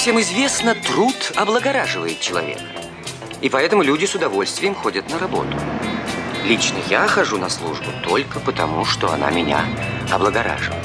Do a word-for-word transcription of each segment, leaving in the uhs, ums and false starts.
всем известно, труд облагораживает человека. И поэтому люди с удовольствием ходят на работу. Лично я хожу на службу только потому, что она меня облагораживает.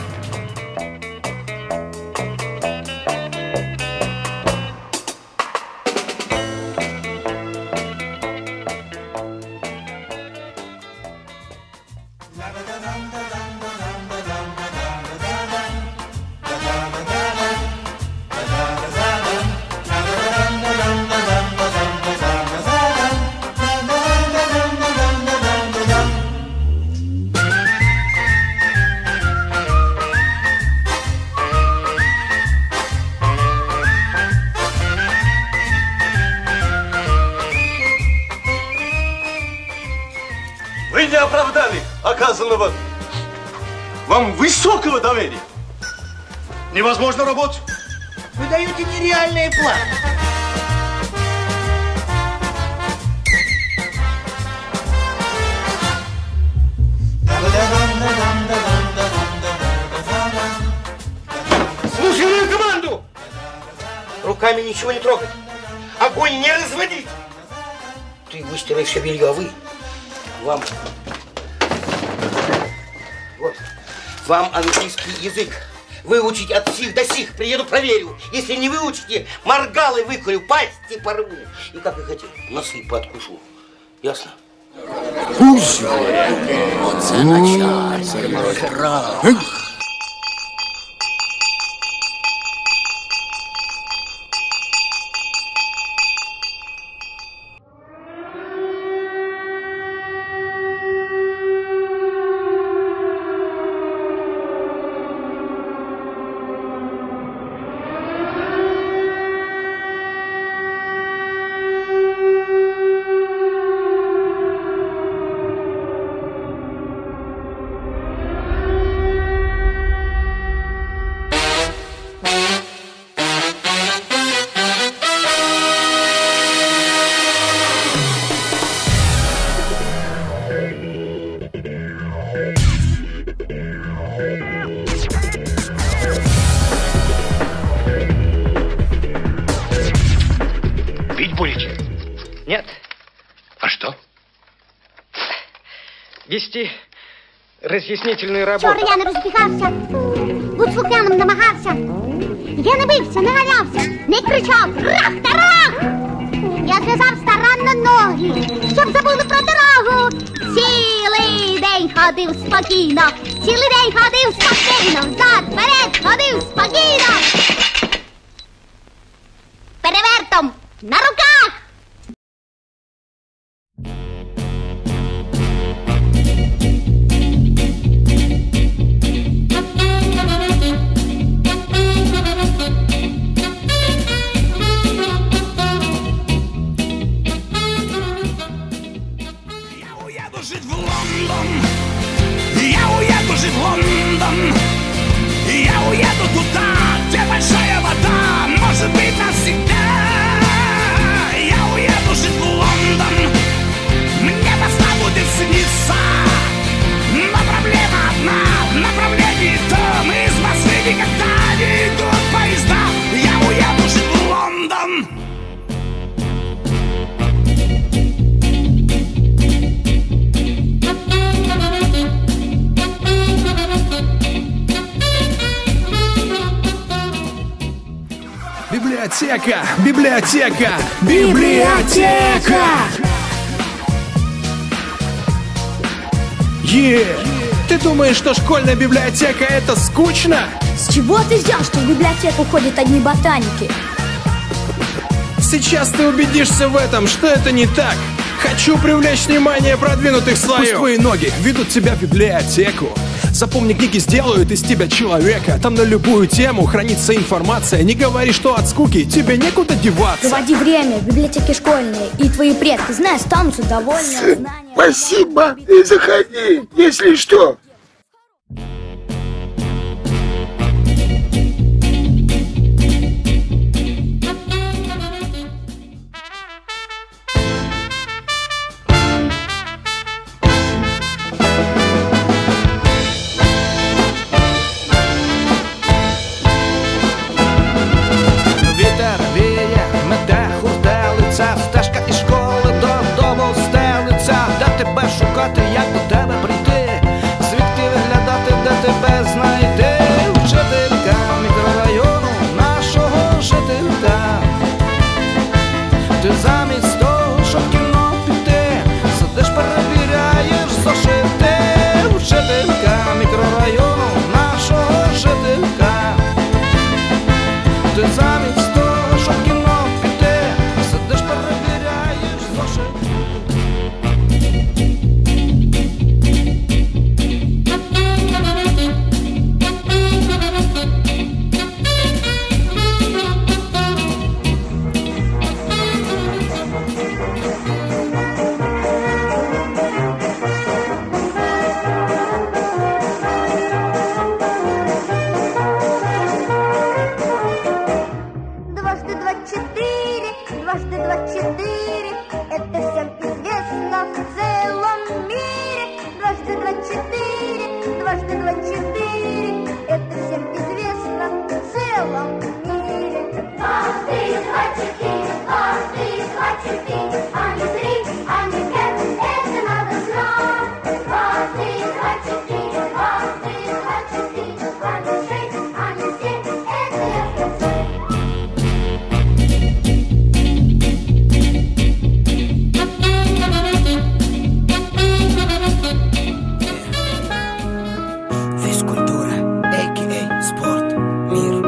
Вы не оправдали оказанного вам высокого доверия. Невозможно работать. Вы даете нереальные планы. Слушай мою команду! Руками ничего не трогать. Огонь не разводить. Ты выстираешь все белье, а вы... Вам... Вот. Вам английский язык. Выучить от сих до сих. Приеду, проверю. Если не выучите, моргалы выкурю, пасти порву. И как и хотел, носы подкушу. Ясно? Вот за начальник. Пить будете? Нет. А что? Вести роз'яснительну роботу. Вчора я не розбігався, будь слухняним намагався. Я не бився, не галявся, не кричав «Рах-тарах!». Я зв'язав старанно ноги, щоб забули про дорогу. Цілий день ходив спокійно, цілий день ходив спокійно, взад, вперед ходив спокійно. Перевертом на руках! Жить в Лондон, я уеду жить в Лондон, я уеду туда, где большая вода, может быть навсегда. Я уеду жить в Лондон, мне Москва будет сниться, но проблема одна, направление том, из Москвы никогда не идут поезда. Я уеду жить в Лондон. Библиотека, библиотека, библиотека! Е! Ты думаешь, что школьная библиотека это скучно? С чего ты взял, что в библиотеку ходят одни ботаники? Сейчас ты убедишься в этом, что это не так. Хочу привлечь внимание продвинутых слоев. Пусть твои ноги ведут тебя в библиотеку. Запомни, книги сделают из тебя человека. Там на любую тему хранится информация. Не говори, что от скуки тебе некуда деваться. Проводи время в библиотеке школьной, и твои предки, знай, останутся довольны от знания. Спасибо, и заходи, если что. Ветер четыре, это всем известно в целом мире. Раз, три, два, четыре, раз, три, два, четыре, а не три, а не пять, это надо знать. Раз, три, два, четыре, раз, три, два, четыре, а не шесть, а не семь, это я знаю. Физкультура, а ка а спорт, мир,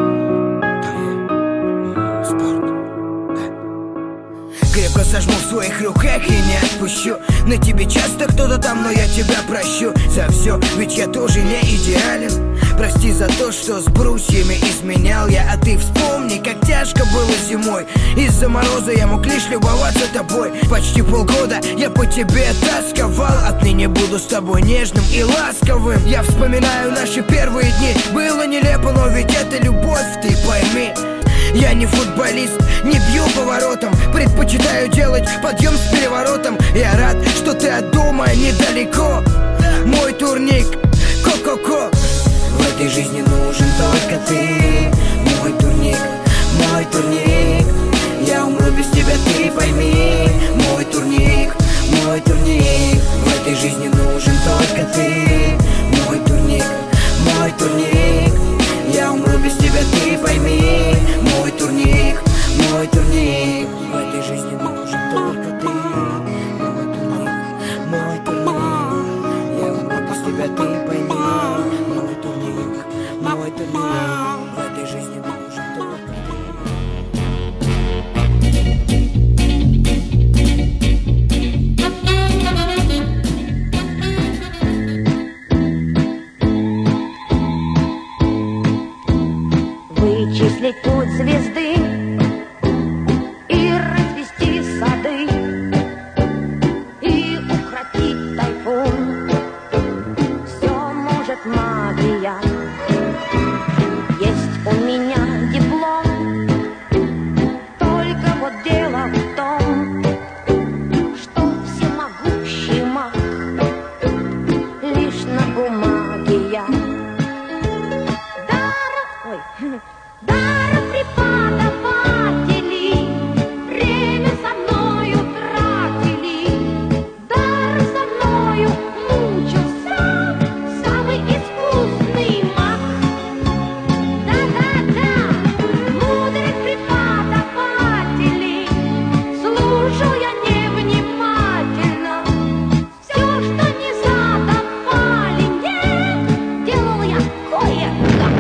спорт, да. Крепко сожму в своих руках и не отпущу. На тебе часто кто-то там, но я тебя прощу за все, ведь я тоже не идеален. Прости за то, что с брусьями изменял я, а ты вспомни, как тяжко было зимой. Из-за мороза я мог лишь любоваться тобой. Почти полгода я по тебе тосковал, отныне буду с тобой нежным и ласковым. Я вспоминаю наши первые дни, было нелепо, но ведь это любовь, ты пойми. Я не футболист, не бью поворотом, предпочитаю делать подъем с переворотом. Я рад, что ты от дома недалеко. Мой турник, ко-ко-ко. В этой жизни нужен только ты. Мой турник, мой турник. Я умру без тебя, ты пойми. Мой турник, мой турник. В этой жизни нужен только ты. Мой турник, мой турник. Я умру без тебя, ты пойми. Мой турник, мой турник. В этой жизни нужен только ты. Мой турник, мой турник. Я умру без тебя, ты пойми. Мой турник, мой турник. В этой жизни нужен только Вычислить путь звезды и развести сады, и укротить тайфун. Все может магия. Есть у меня диплом, только вот дело в том, что всемогущий маг лишь на бумаге я. Ой. Дар преподавателей время со мною тратили. Дар со мною мучился самый искусный маг. Да-да-да, мудрых преподавателей слушал я невнимательно. Все, что не задавали мне, делал я кое-как.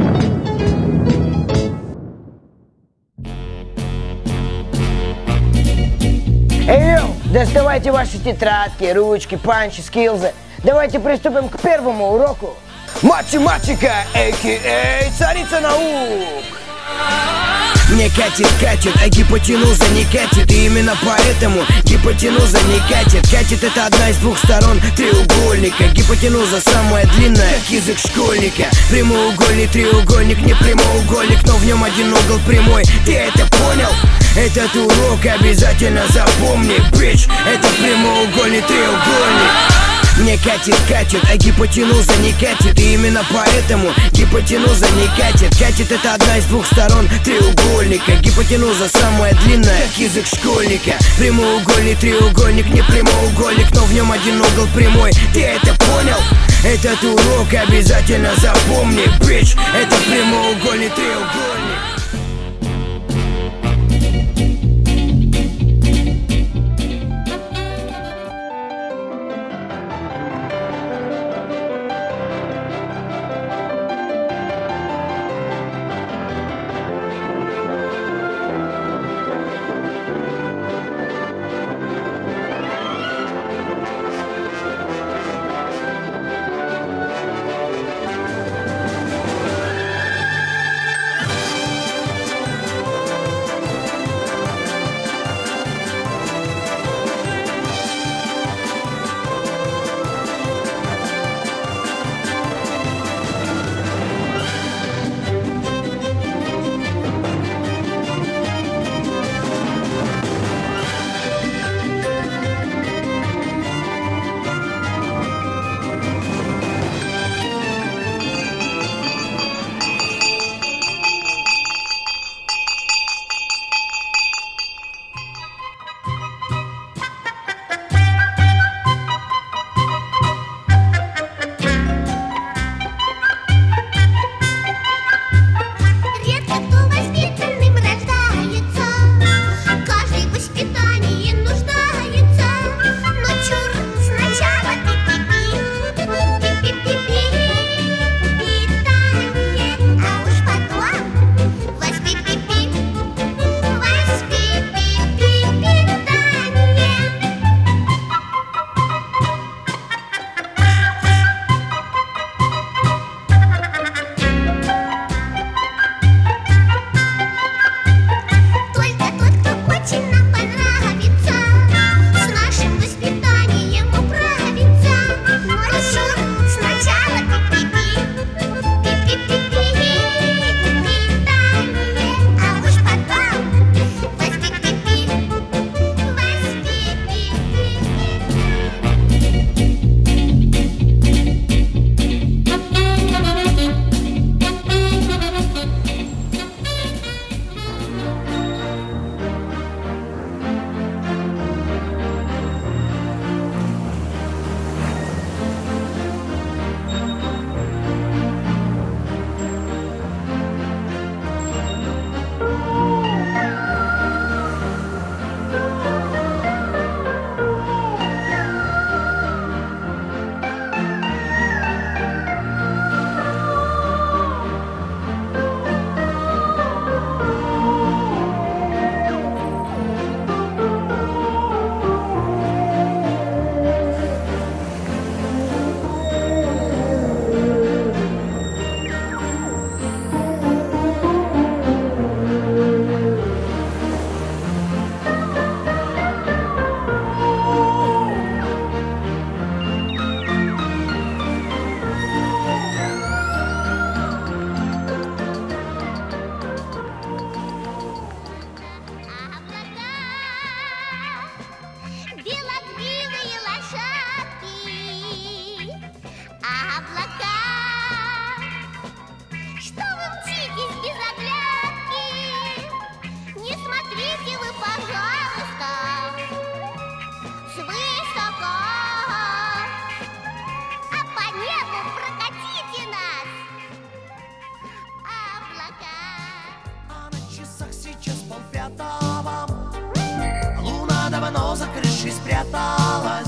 Эй, йоу, доставайте ваши тетрадки, ручки, панчи, скилзы. Давайте приступим к первому уроку. Математика, а ка а царица наук. Мне катит, катит, а гипотенуза не катит. И именно поэтому гипотенуза не катит. Катит — это одна из двух сторон треугольника. Гипотенуза самая длинная, как язык школьника. Прямоугольный треугольник, не прямоугольник, но в нем один угол прямой. Ты это понял? Этот урок обязательно запомни, бич. Это прямоугольный треугольник. Мне катит, катит, а гипотенуза не катит. И именно поэтому гипотенуза не катит. Катит — это одна из двух сторон треугольника. Гипотенуза самая длинная, как язык школьника. Прямоугольный треугольник, не прямоугольник, но в нем один угол прямой. Ты это понял? Этот урок обязательно запомни, бич. Это прямоугольный треугольник. за крышей спряталась.